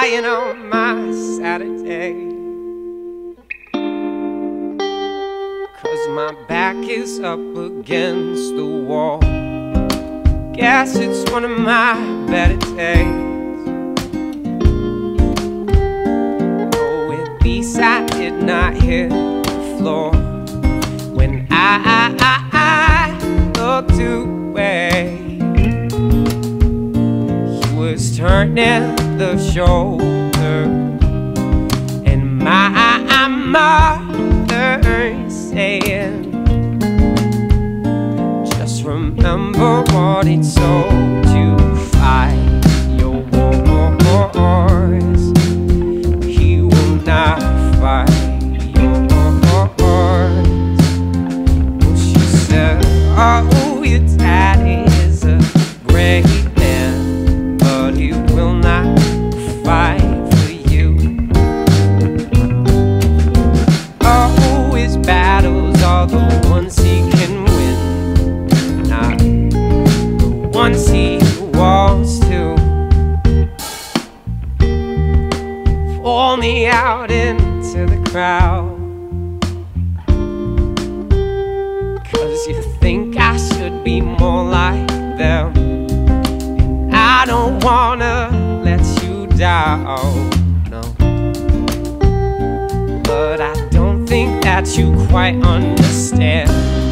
crying on my Saturday, 'cause my back is up against the wall. Guess it's one of my better days. Oh, at least I did not hit the floor when I looked away. He was turning the shoulder, and my mother saying, just remember what it told you, fight your wars. He will not fight your wars. Well, she said, oh, your daddy is a great man, but he will not fight for you. Oh, his battles are the ones he can win, not the ones he wants to. Pull me out into the crowd, 'cause you think I should be more like them, and I don't wanna let you down, no. But I don't think that you quite understand.